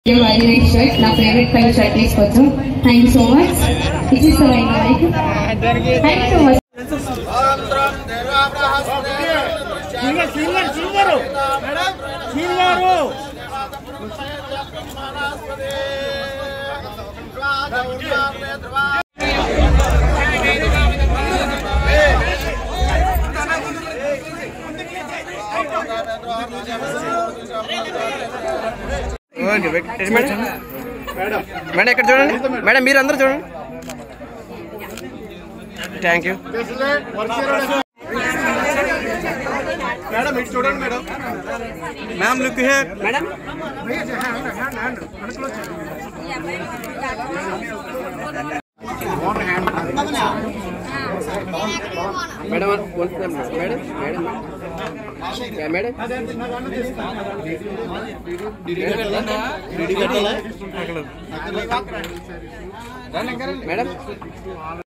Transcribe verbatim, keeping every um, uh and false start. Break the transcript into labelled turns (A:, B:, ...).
A: Very nice shirt. My favorite color shirt is kochu. Thank you so much. It is so nice. Thank you so much.
B: Silver, silver, silver. Silver.
C: Madam madam ఇక్కడ చూడండి madam మీరు అందరూ చూడండి thank you
B: madam ఇటు చూడండి madam ma'am look here madam
C: madam madam madam madam madam